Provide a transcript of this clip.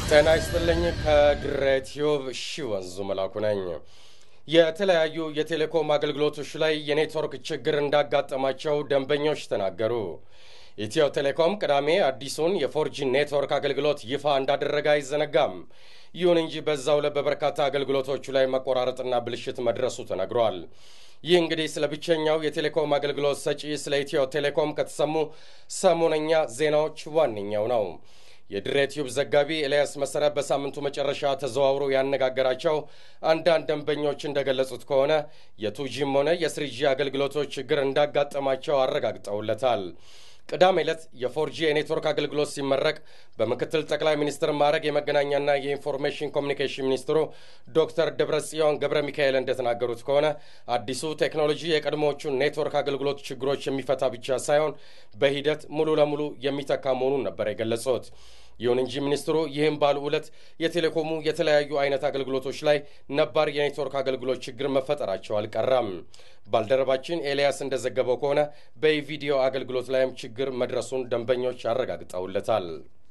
ጤና ይስጥልኝ ከድሬቲዩብ ሺወንዙ መላኩ ነኝ። የተለያዩ የቴሌኮም አገልግሎቶች ላይ የኔትወርክ ችግር እንዳጋጠማቸው ደንበኞች ተናገሩ። ኢትዮ ቴሌኮም ቅዳሜ አዲሱን የ4G ኔትወርክ አገልግሎት ይፋ እንዳደረገ አይዘነጋም። ይሁን እንጂ በዛው ላይ በበርካታ አገልግሎቶቹ ላይ መቆራረጥና ብልሽት መድረሱ ተነግሯል። ይህ እንግዲህ ስለ ብቸኛው የቴሌኮም አገልግሎት ሰጪ ስለ ኢትዮ ቴሌኮም ከተሰሙ ሰሞነኛ ዜናዎች ዋነኛው ነው። የድሬቲዩብ ዘጋቢ ኤልያስ መሰረት በሳምንቱ መጨረሻ ተዘዋውሮ ያነጋገራቸው አንዳንድ ደንበኞች እንደገለጹት ከሆነ የ2Gም ሆነ የ3G አገልግሎቶች ችግር እንዳጋጠማቸው አረጋግጠውለታል። ቅዳሜ ዕለት የ4G የኔትወርክ አገልግሎት ሲመረቅ በምክትል ጠቅላይ ሚኒስትር ማዕረግ የመገናኛና የኢንፎርሜሽን ኮሚኒኬሽን ሚኒስትሩ ዶክተር ደብረጽዮን ገብረ ሚካኤል እንደተናገሩት ከሆነ አዲሱ ቴክኖሎጂ የቀድሞዎቹን ኔትወርክ አገልግሎት ችግሮች የሚፈታ ብቻ ሳይሆን በሂደት ሙሉ ለሙሉ የሚተካ መሆኑን ነበር የገለጹት። ይሁን እንጂ ሚኒስትሩ ይህም ባሉ ዕለት የቴሌኮሙ የተለያዩ አይነት አገልግሎቶች ላይ ነባር የኔትወርክ አገልግሎት ችግር መፈጠራቸው አልቀረም። ባልደረባችን ኤልያስ እንደዘገበው ከሆነ በቪዲዮ አገልግሎት ላይም ችግር መድረሱን ደንበኞች አረጋግጠውለታል።